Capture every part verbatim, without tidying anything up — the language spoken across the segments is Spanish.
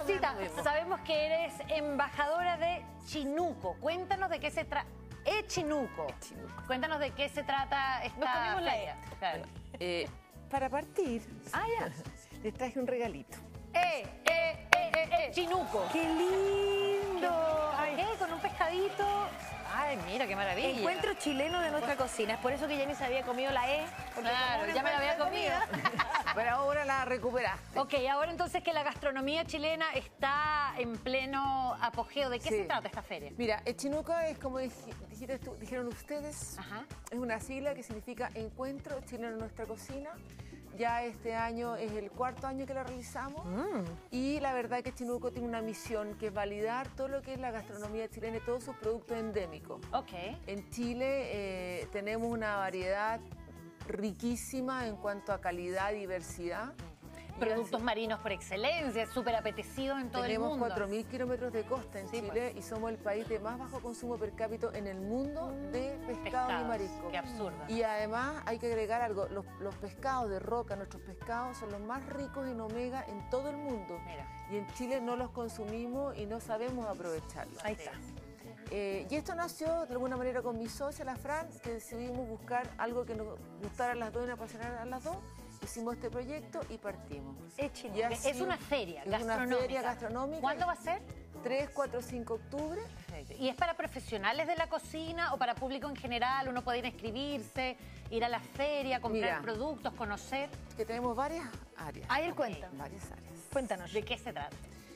Rosita, sabemos que eres embajadora de Chinuco. Cuéntanos de qué se trata. Echinuco. Cuéntanos de qué se trata esta Nos comimos la feria. E. Claro. Eh, para partir, Ah, ya. les traje un regalito. Eh, eh, eh, eh, eh, Chinuco. ¡Qué lindo! Ay, ¿qué? Con un pescadito. Ay, mira, qué maravilla. Encuentro chileno de nuestra cocina. Es por eso que Jenny se había comido la E. porque Claro, como ya me la había encuentro comido. comida. Pero ahora la recuperaste. Ok, ahora entonces que la gastronomía chilena está en pleno apogeo. ¿De qué Sí. se trata esta feria? Mira, Echinuco es como dij- dijiste tú- dijeron ustedes, Ajá. es una sigla que significa Encuentro Chileno en Nuestra Cocina. Ya este año es el cuarto año que lo realizamos y la verdad que Echinuco tiene una misión que es validar todo lo que es la gastronomía chilena y todos sus productos endémicos. Ok. En Chile eh, tenemos una variedad riquísima en cuanto a calidad y diversidad. Productos marinos por excelencia, súper apetecidos en todo Tenemos el mundo. cuatro mil kilómetros de costa en Sí, Chile y somos el país de más bajo consumo per cápita en el mundo de pescados, Pescados, y mariscos. qué absurdo. Y además hay que agregar algo, los, los pescados de roca, nuestros pescados son los más ricos en omega en todo el mundo. Mira. Y en Chile no los consumimos y no sabemos aprovecharlos. Ahí está. Eh, y esto nació de alguna manera con mi socia, la Fran, que decidimos buscar algo que nos gustara a las dos y nos apasionara a las dos. Hicimos este proyecto y partimos. Echinuco. Y Es así- una feria es una gastronómica. feria gastronómica. ¿Cuándo va a ser? tres, cuatro, cinco de octubre. ¿Y es para profesionales de la cocina o para público en general? ¿Uno puede ir a inscribirse, ir a la feria, comprar Mira. productos, conocer? Que tenemos varias áreas. Ahí él cuenta. Varias áreas. Cuéntanos. ¿De qué se trata?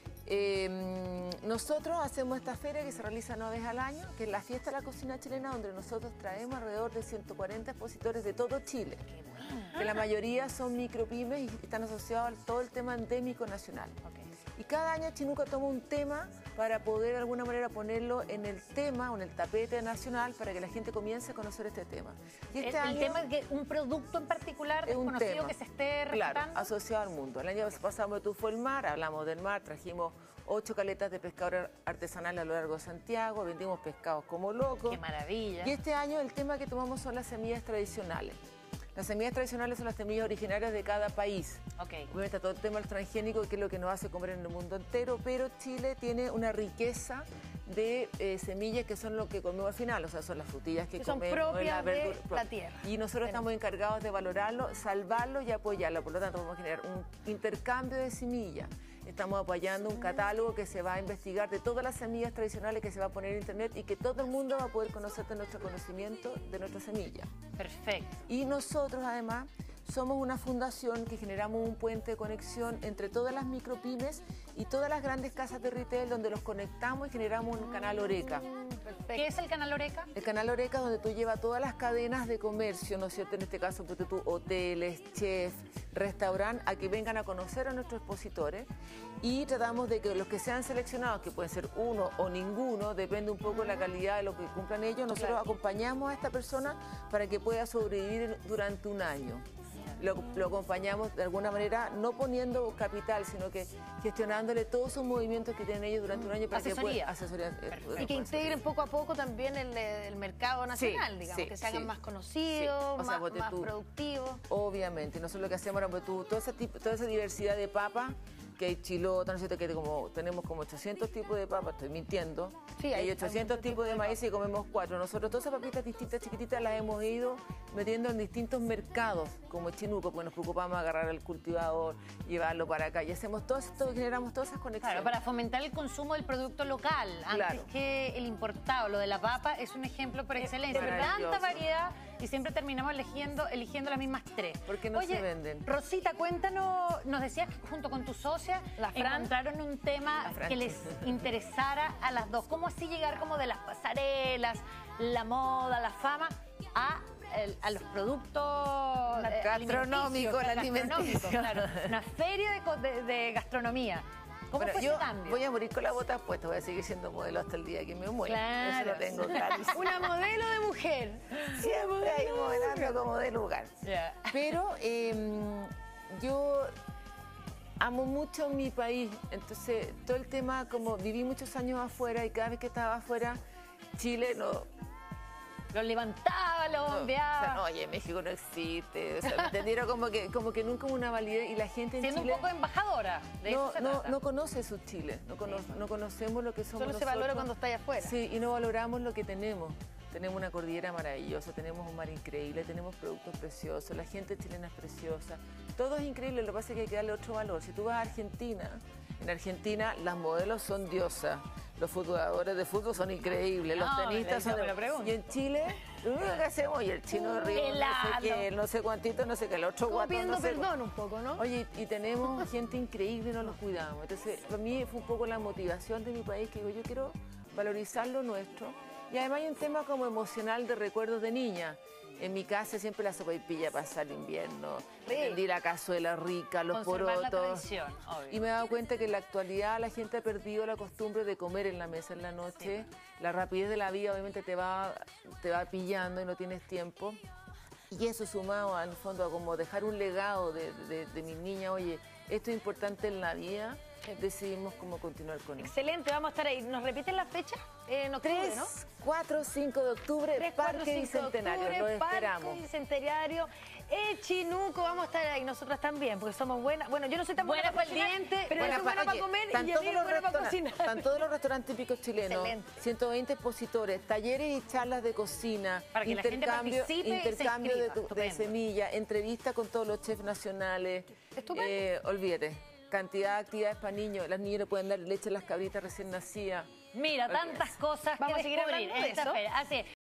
Eh, nosotros hacemos esta feria que se realiza una vez al año, que es la Fiesta de la Cocina Chilena, donde nosotros traemos alrededor de ciento cuarenta expositores de todo Chile. Que la mayoría son micropymes y están asociados a todo el tema endémico nacional. Y cada año Chinuco toma un tema para poder de alguna manera ponerlo en el tema o en el tapete nacional para que la gente comience a conocer este tema. Y este el, año el tema es que un producto en particular es un desconocido tema, que se esté claro, respetando. asociado al mundo. El año pasado me tufó el mar, hablamos del mar, trajimos ocho caletas de pescadores artesanales a lo largo de Santiago, vendimos pescados como locos. ¡Qué maravilla! Y este año el tema que tomamos son las semillas tradicionales. Las semillas tradicionales son las semillas originarias de cada país. Ok. Obviamente está todo el tema del transgénico, que es lo que nos hace comer en el mundo entero, pero Chile tiene una riqueza de eh, semillas que son lo que comemos al final, o sea, son las frutillas que, Que son comemos, propias la de verdura la propia. tierra. Y nosotros estamos encargados de valorarlo, salvarlo y apoyarlo. Por lo tanto, vamos a generar un intercambio de semillas. Estamos apoyando un catálogo que se va a investigar de todas las semillas tradicionales que se va a poner en internet y que todo el mundo va a poder conocer de nuestro conocimiento de nuestra semilla. Perfecto. Y nosotros además somos una fundación que generamos un puente de conexión entre todas las micropymes y todas las grandes casas de retail donde los conectamos y generamos un canal Oreca. ¿Qué es el canal Oreca? El canal Oreca es donde tú llevas todas las cadenas de comercio, ¿no es cierto? En este caso, porque tú, hoteles, chefs, restaurantes, a que vengan a conocer a nuestros expositores y tratamos de que los que sean seleccionados, que pueden ser uno o ninguno, depende un poco de la calidad de lo que cumplan ellos, nosotros Claro. acompañamos a esta persona para que pueda sobrevivir durante un año. Lo, lo acompañamos de alguna manera, no poniendo capital, sino que gestionándole todos sus movimientos que tienen ellos durante un año para Asesoría. que puedan asesoría. eh, Y que integren poco a poco también el, el mercado nacional, digamos, sí, que se hagan sí. más conocidos, Sí, o sea, más, ponte más tú. productivos. Obviamente, nosotros lo que hacemos ahora, pues, tú, toda, esa tipo, toda esa diversidad de papas, que hay chilota, ¿no es cierto? Que como, tenemos como ochocientos tipos de papas, estoy mintiendo. Sí, hay, hay- hay ochocientos muchos tipos de maíz y comemos cuatro. Nosotros todas esas papitas distintas, chiquititas, las hemos ido metiendo en distintos mercados, como Chinuco, porque nos preocupamos de agarrar al cultivador, llevarlo para acá. Y hacemos todo esto, generamos todas esas conexiones. Claro, para fomentar el consumo del producto local, antes Claro. que el importado. Lo de la papa es un ejemplo por excelencia. maravilloso. Tanta variedad y siempre terminamos eligiendo, eligiendo las mismas tres. Porque no Oye, se venden. Rosita, cuéntanos, nos decías que junto con tu socia La Fran. encontraron un tema La Fran. que les interesara a las dos. ¿Cómo así llegar como de las pasarelas, la moda, la fama, a, el- a los productos eh, Gastronómicos, alimenticios, la alimenticia. Claro, una feria de, co- de- de gastronomía. ¿Cómo Bueno, fue yo ese cambio? voy a morir con la bota puesta, voy a seguir siendo modelo hasta el día que me muera. Claro. Eso lo tengo clarísimo. Una modelo de mujer. Siempre ahí modelando como de lugar. Ya. Pero eh, yo amo mucho mi país, entonces todo el tema, como viví muchos años afuera y cada vez que estaba afuera, Chile no, Los levantaba, los No, bombeaba. o sea, no, oye, México no existe. O sea, ¿me entendieron? Como que, como que nunca hubo una validez y la gente en Siendo Chile... un poco embajadora, de no, eso se no, trata. no conoce su Chile, no, cono no conocemos lo que somos Solo se nosotros. valora cuando está allá afuera. Sí, y no valoramos lo que tenemos. Tenemos una cordillera maravillosa, tenemos un mar increíble, tenemos productos preciosos, la gente chilena es preciosa. Todo es increíble, lo que pasa es que hay que darle otro valor. Si tú vas a Argentina, en Argentina las modelos son diosas, los jugadores de fútbol son increíbles, los No, tenistas me son... lo pregunto. Y en Chile, lo único que hacemos, y el chino río, no sé helado. qué, no sé cuantito, no sé qué, el otro Como guato, pidiendo no sé perdón un poco, ¿no? Oye, y tenemos gente increíble y no los cuidamos. Entonces, para mí fue un poco la motivación de mi país, que digo, yo quiero valorizar lo nuestro. Y además hay un tema como emocional de recuerdos de niña. En mi casa siempre la sopaipilla pasar el invierno, vendí la cazuela rica, los Conservar la porotos. tradición, obvio. Y me he dado cuenta que en la actualidad la gente ha perdido la costumbre de comer en la mesa en la noche. La rapidez de la vida obviamente te va, te va pillando y no tienes tiempo. Y eso sumado al fondo a como dejar un legado de, de, de mis niñas, oye, esto es importante en la vida, decidimos cómo continuar con eso. Excelente, vamos a estar ahí. ¿Nos repiten la fecha? Eh, en octubre, tres, ¿no? cuatro, cinco de octubre, tres, cuatro, Parque cinco de Bicentenario, octubre, lo Parque esperamos. Bicentenario, Echinuco, vamos a estar ahí nosotras también, porque somos buenas. Bueno, yo no soy tan buena, Buena para pa'l cocinar, diente, pero Buena yo soy pa- buena para oye, comer están y todos Yamil los es buena para restauran- cocinar. Están todos los restaurantes típicos chilenos, Excelente. ciento veinte expositores, talleres y charlas de cocina, Para que la gente intercambio, participe y se intercambio de, inscriba. tu- de Estupendo. semillas, entrevistas con todos los chefs nacionales. Estupendo. Eh, olvídate, cantidad de actividades para niños, las niñas le pueden dar leche a las cabritas recién nacidas. Mira, tantas cosas Vamos a que seguir descubrir hablando de en esta eso. feria. Así es.